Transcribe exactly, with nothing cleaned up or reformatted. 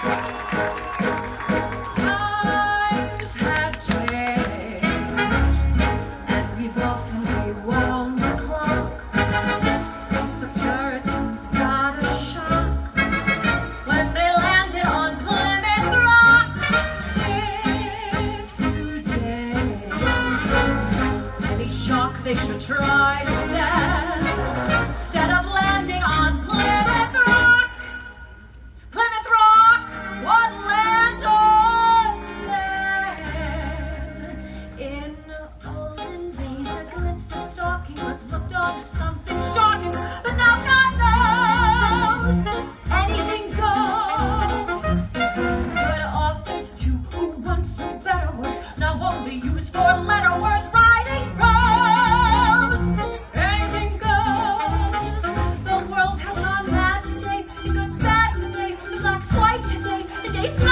Times have changed, and we've often rewound the clock since the Puritans got a shock when they landed on Plymouth Rock. If today any shock they should try to stand, instead of landing on Plymouth Rock, Plymouth Rock, one land only. In olden days, a glimpse of stalking was looked on as something shocking, but now God knows anything goes. Good authors too, who once wrote better words, now only use four-letter words writing prose. Anything goes. The world has gone mad today. It goes bad today. The black's white today. The day's